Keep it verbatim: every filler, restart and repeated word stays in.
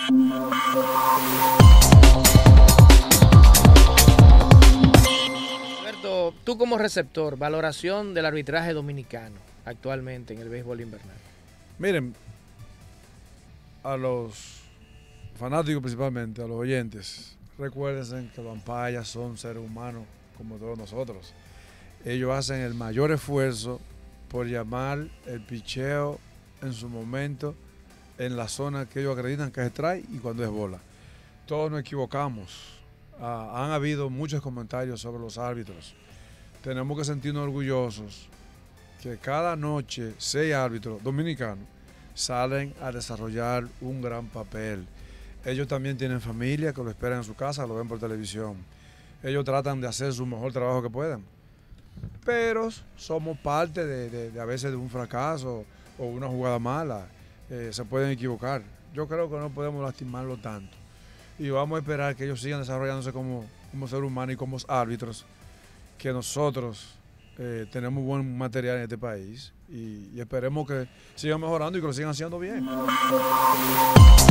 Alberto, tú como receptor, valoración del arbitraje dominicano actualmente en el béisbol invernal. Miren, a los fanáticos principalmente, a los oyentes, recuérdense que los umpires son seres humanos como todos nosotros. Ellos hacen el mayor esfuerzo por llamar el picheo en su momento en la zona que ellos acreditan que es strike y cuando es bola. Todos nos equivocamos. Ah, han habido muchos comentarios sobre los árbitros. Tenemos que sentirnos orgullosos que cada noche seis árbitros dominicanos salen a desarrollar un gran papel. Ellos también tienen familia que lo esperan en su casa, lo ven por televisión. Ellos tratan de hacer su mejor trabajo que puedan. Pero somos parte de, de, de a veces de un fracaso o una jugada mala. Eh, se pueden equivocar. Yo creo que no podemos lastimarlo tanto. Y vamos a esperar que ellos sigan desarrollándose como, como ser humano y como árbitros, que nosotros eh, tenemos buen material en este país y, y esperemos que sigan mejorando y que lo sigan haciendo bien.